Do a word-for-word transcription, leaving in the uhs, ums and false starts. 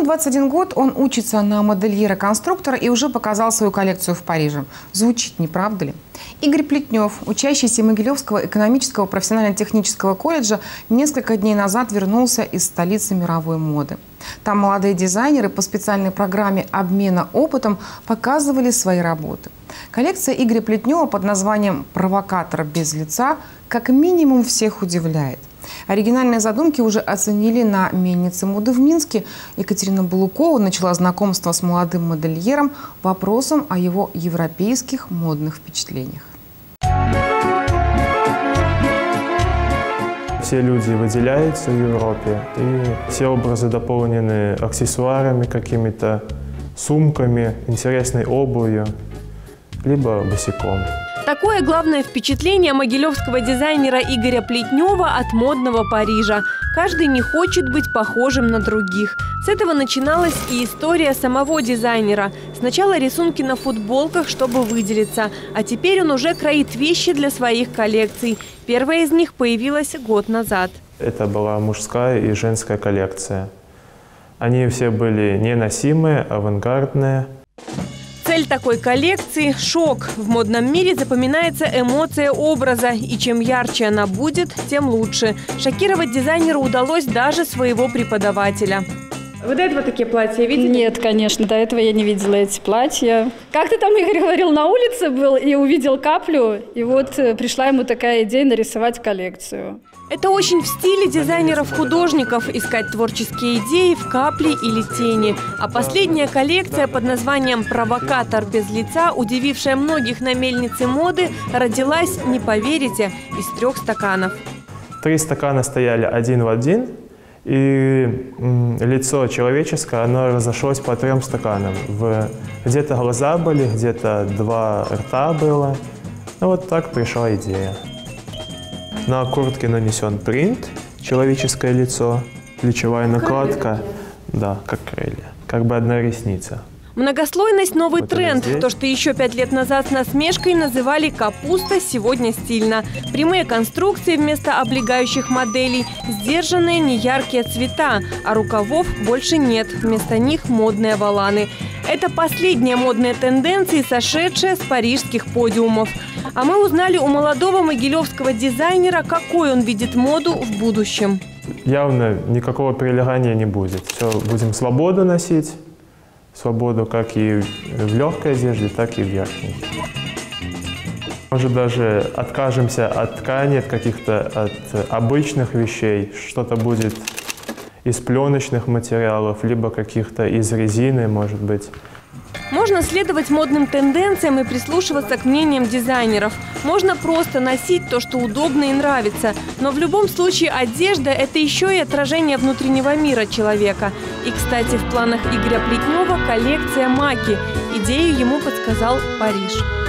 двадцать один год он учится на модельера-конструктора и уже показал свою коллекцию в Париже. Звучит, не правда ли? Игорь Плетнев, учащийся Могилевского экономического профессионально-технического колледжа, несколько дней назад вернулся из столицы мировой моды. Там молодые дизайнеры по специальной программе обмена опытом показывали свои работы. Коллекция Игоря Плетнева под названием «Провокатор без лица» как минимум всех удивляет. Оригинальные задумки уже оценили на мельнице моды в Минске. Екатерина Балукова начала знакомство с молодым модельером вопросом о его европейских модных впечатлениях. Все люди выделяются в Европе, и все образы дополнены аксессуарами, какими-то сумками, интересной обувью, либо босиком. Такое главное впечатление могилевского дизайнера Игоря Плетнева от модного Парижа. Каждый не хочет быть похожим на других. С этого начиналась и история самого дизайнера. Сначала рисунки на футболках, чтобы выделиться, а теперь он уже кроит вещи для своих коллекций. Первая из них появилась год назад. Это была мужская и женская коллекция. Они все были неносимые, авангардные. Цель такой коллекции – шок. В модном мире запоминается эмоция образа, и чем ярче она будет, тем лучше. Шокировать дизайнеру удалось даже своего преподавателя. Вы до этого такие платья видели? Нет, конечно, до этого я не видела эти платья. Как-то там Игорь говорил, на улице был и увидел каплю, и вот пришла ему такая идея нарисовать коллекцию. Это очень в стиле дизайнеров-художников – искать творческие идеи в капле или тени. А последняя коллекция под названием «Провокатор без лица», удивившая многих на мельнице моды, родилась, не поверите, из трех стаканов. Три стакана стояли один в один, и лицо человеческое, оно разошлось по трем стаканам. Где-то глаза были, где-то два рта было. Ну вот так пришла идея. На куртке нанесен принт, человеческое лицо, плечевая накладка, да, как крылья, как бы одна ресница. Многослойность – новый вот тренд. То, что еще пять лет назад с насмешкой называли «капуста», сегодня стильно. Прямые конструкции вместо облегающих моделей, сдержанные неяркие цвета, а рукавов больше нет. Вместо них модные воланы. Это последние модные тенденции, сошедшие с парижских подиумов. А мы узнали у молодого могилевского дизайнера, какой он видит моду в будущем. Явно никакого прилегания не будет. Все, будем свободу носить. Свободу как и в легкой одежде, так и в верхней. Может, даже откажемся от ткани, от каких-то от обычных вещей. Что-то будет из пленочных материалов, либо каких-то из резины, может быть. Можно следовать модным тенденциям и прислушиваться к мнениям дизайнеров. Можно просто носить то, что удобно и нравится. Но в любом случае одежда – это еще и отражение внутреннего мира человека. И, кстати, в планах Игоря Плетнева коллекция «Маки». Идею ему подсказал Париж.